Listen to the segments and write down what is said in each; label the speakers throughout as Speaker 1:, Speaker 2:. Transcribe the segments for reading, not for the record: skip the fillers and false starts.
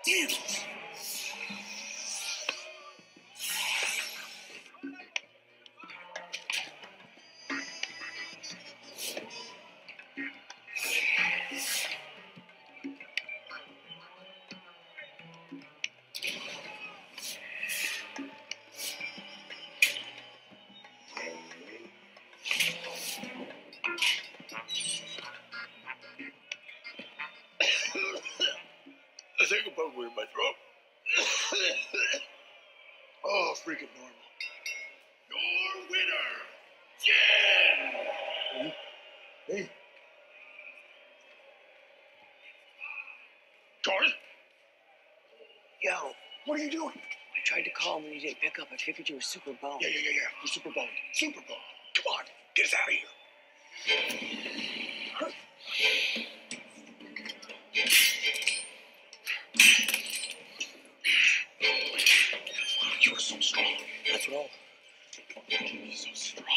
Speaker 1: Damn it!
Speaker 2: I think a bug went in my throat. Oh, freaking normal.
Speaker 1: Your winner, Jen!
Speaker 2: Hey. Garth?
Speaker 3: Yo,
Speaker 2: What are you doing?
Speaker 3: I tried to call him and he didn't pick up. I figured you were super boned.
Speaker 2: Yeah. You're super boned. Super boned. Come on, get us out of here. You were so strong.
Speaker 3: That's what all.
Speaker 2: You're so strong.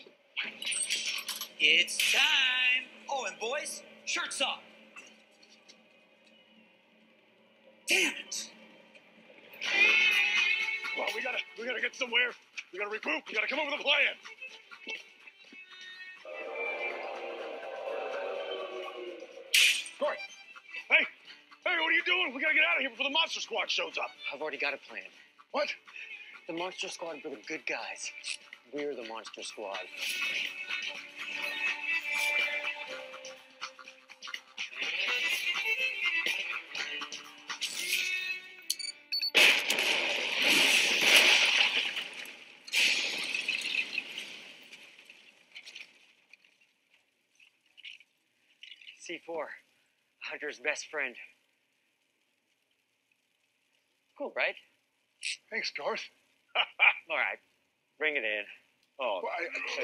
Speaker 1: It's time! Oh, and boys, shirts off! Damn it!
Speaker 2: Well, we gotta get somewhere. We gotta regroup. We gotta come up with a plan. Garth! Hey, what are you doing? We gotta get out of here before the Monster Squad shows up.
Speaker 3: I've already got a plan.
Speaker 2: What?
Speaker 3: The Monster Squad were the good guys. We're the Monster Squad. C4, Hunter's best friend. Cool, right?
Speaker 2: Thanks, Garth.
Speaker 3: All right, bring it in. Oh,
Speaker 2: Well,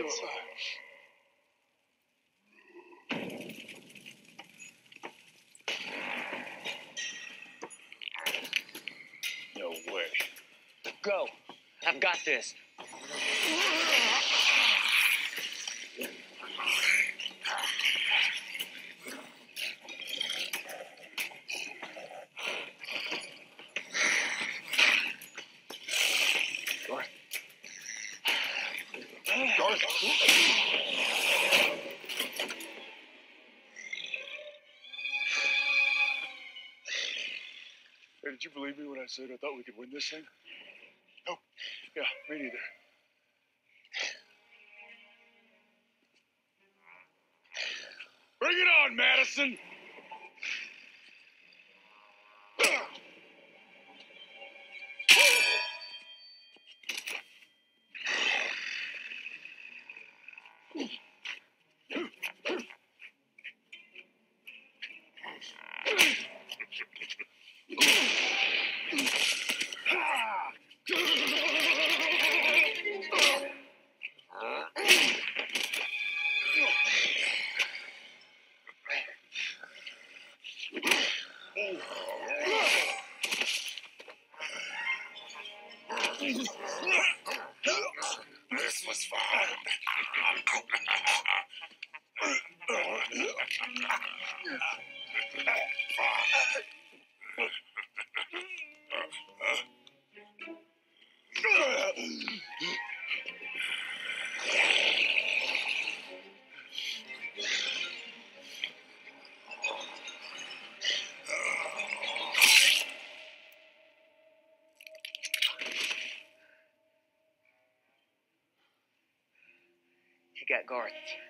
Speaker 2: no way.
Speaker 3: go. I've got this.
Speaker 2: Garth. Hey, did you believe me when I said I thought we could win this thing? No. Yeah, me neither. Bring it on, Madison! This was fun.
Speaker 3: You got Garth.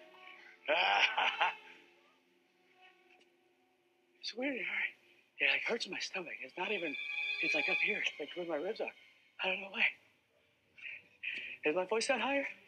Speaker 3: It's weird. It like hurts my stomach. It's not even. It's like up here. It's like where my ribs are. I don't know why. Does my voice sound higher?